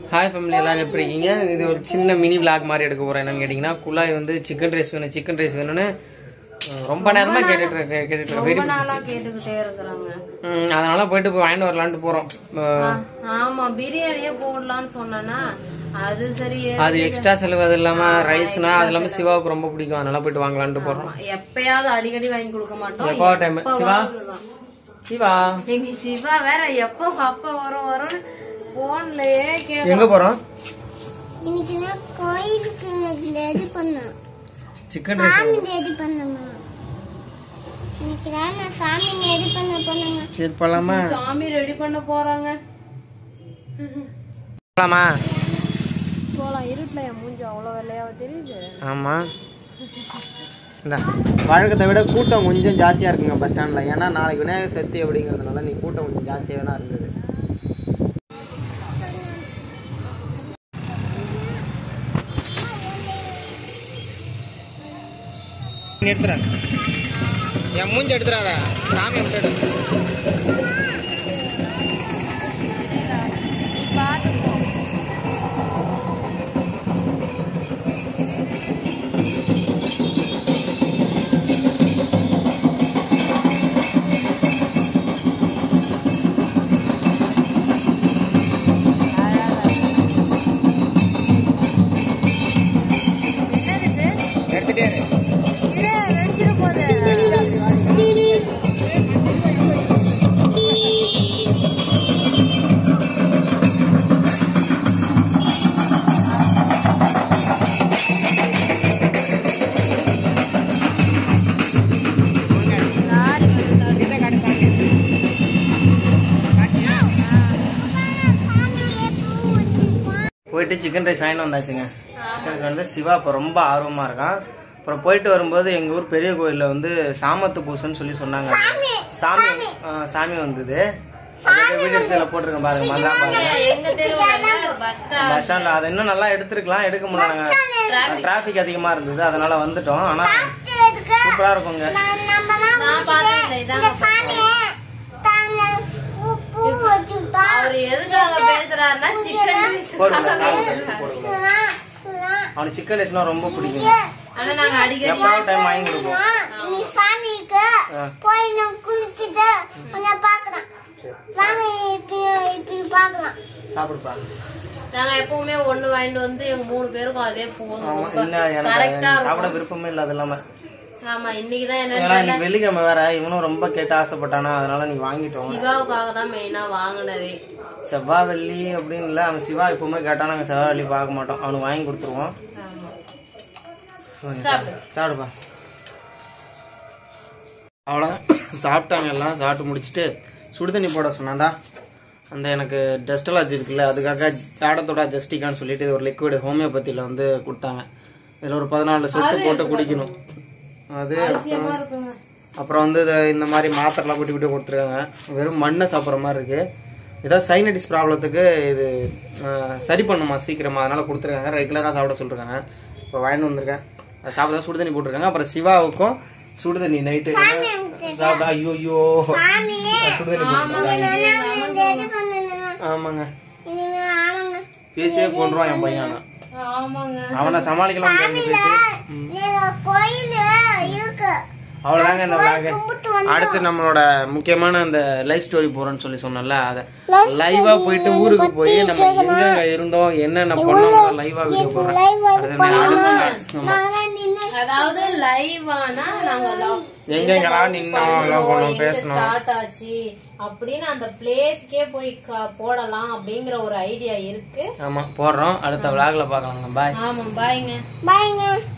Hi family, எல்லாரும் எப்படி இருக்கீங்க? இது ஒரு சின்ன மினி விளாக் மாதிரி எடுக்க போகிறேன். என்னன்னு கேட்டிங்கன்னா, குழாய் வந்து சிக்கன் ரைஸ் வேணும்னு ரொம்ப நேரமாக கேட்டுட்டு அதனால போயிட்டு வாங்கிட்டு வரலான்ட்டு போகிறோம். ஆமா, பிரியாணியே போடலான்னு சொன்னா அது சரி, அது எக்ஸ்ட்ரா செலவு. அது இல்லாம ரைஸ்னா அது இல்லாம சிவாவுக்கு ரொம்ப பிடிக்கும், அதனால போயிட்டு வாங்கலான்ட்டு போறோம். எப்பயாவது அடிக்கடி வாங்கி கொடுக்க மாட்டோம். எப்போ டைம் சிவா எங்க சிவா வேற எப்போ அப்ப வரும் போன்லயே எங்க போறோம்? இன்னைக்கு நான் கோயிலுக்கு ரெடி பண்ணேன். சிக்கன் ரைஸ் ரெடி பண்ணேன். இன்னைக்கு நான் சாமி ரெடி பண்ண போறேன். சரி போலாமா? சாமி ரெடி பண்ண போறாங்க. போலாமா? போலாம். இருட்டுல என் மூஞ்சி அவ்வளவு வெள்ளையா தெரியுது. ஆமா, இந்த வழக்கத்தை விட கூட்டம் கொஞ்சம் ஜாஸ்தியா இருக்குங்க பஸ் ஸ்டாண்ட்ல. ஏன்னா நாளைக்கு விநாயகர் சதுர்த்தி அப்படிங்கிறதுனால நீ கூட்டம் கொஞ்சம் ஜாஸ்தியாவே தான் இருந்தது. எடுத்துறேன், என் மூஞ்சி எடுத்துறாத, சாமி விட்டுடு. போயிட்டு சிக்கன் ரைஸ் வாங்கிட்டு வந்தாச்சுங்க. சிக்கன் ரைஸ் வந்து சிவா இப்போ ரொம்ப ஆர்வமாக இருக்கான். அப்புறம் போயிட்டு வரும்போது எங்கள் ஊர் பெரிய கோயிலில் வந்து சாமத்து பூசைன்னு சொல்லி சொன்னாங்க. சாமி வந்தது. வீடியோத்தில் போட்டிருக்கேன் பாருங்க, மதுரா பஸ் ஸ்டாண்ட். அதை இன்னும் நல்லா எடுத்துருக்கலாம், எடுக்க முடியல, டிராஃபிக் அதிகமாக இருந்தது, அதனால வந்துட்டோம். ஆனால் சூப்பராக இருக்குங்க. அவனுக்கு சிக்கன் ரைஸ்னா ரொம்ப பிடிக்கும். எப்பவும் டைம் வாங்கி கொடுப்போம். சாப்பிடுப்பா. நாங்க எப்பவுமே ஒண்ணு வாங்கிட்டு வந்து எங்க 3 பேருக்கும் அதே போதும். சாப்பிட விருப்பமே இல்ல. அது இல்லாம ஆமா, இன்னைக்குதான் என்ன வெள்ளிக்கிழமை வேற, இவனும் ரொம்ப கேட்டு ஆசைப்பட்டானா, அதனால நீ வாங்கிட்டோம். சிவாவுக்காக தான் மெயினா வாங்கினதே. செவ்வாய் வெள்ளி அப்படின்னு இல்ல, அவன் சிவா எப்பவுமே கேட்டா நாங்க செவ்வாய் வெள்ளி பார்க்க மாட்டோம், அவனுக்கு வாங்கி கொடுத்துருவோம். சாப்பிடுப்பா. அவ்வளோதான், சாப்பிட்டாங்க. எல்லாம் சாப்பிட்டு முடிச்சுட்டு சுடு தண்ணி போட சொன்னாந்தா. அந்த எனக்கு டஸ்ட் அலர்ஜி இருக்குல்ல, அதுக்காக ஜாடத்தோட ஜஸ்டிகான்னு சொல்லிட்டு ஒரு லிக்விட் ஹோமியோபதியில் வந்து கொடுத்தாங்க. இதில் ஒரு 14 சொட்டு போட்டு குடிக்கணும். அது அப்புறம் வந்து இந்த மாதிரி மாத்திரைலாம் கூட்டி கூட்டி கொடுத்துருக்காங்க. வெறும் மண்ணை சாப்பிட்ற மாதிரி இருக்கு. ஏதாவது சைனடிஸ் ப்ராப்ளத்துக்கு இது சரி பண்ணுமா சீக்கிரமா, அதனால கொடுத்துருக்காங்க. ரெகுலராக சாப்பிட சொல்லிருக்காங்க. இப்போ வாங்கிட்டு வந்திருக்கேன். அது சாப்பிட சுடுதண்ணி போட்டிருக்காங்க. அப்புறம் சிவாவுக்கும் சுடுதண்ணி நைட்டு சாப்பிட்டா. ஐயோ சுடுதண்ணி போட்டுருக்காங்க. ஆமாங்க, பேசியே கொண்டுருவான் என் பையன். அவனை சமாளிக்கலாம். அவ்வளவுதாங்க இந்த விளாக். அடுத்து நம்மளோட முக்கியமான அந்த லைஃப் ஸ்டோரி போறோம்னு சொல்லி சொன்னல, அத லைவா போயிட்டு ஊருக்கு போய் நம்ம எங்க இருந்தோம், என்னென்ன பண்ணோம், லைவா வீடியோ போடுறேன். அதாவது லைவானா நாங்க எங்கெங்கெல்லாம் நின்னோம், பேசணும், ஸ்டார்ட் ஆச்சு அப்படின்னு அந்த பிளேஸ்க்கே போய் போடலாம் அப்படிங்கிற ஒரு ஐடியா இருக்கு. ஆமா, போடுறோம். அடுத்த விளாக்ல பாக்கலாம். பாய். ஆமா, பாய்ங்க. பாய்ங்க.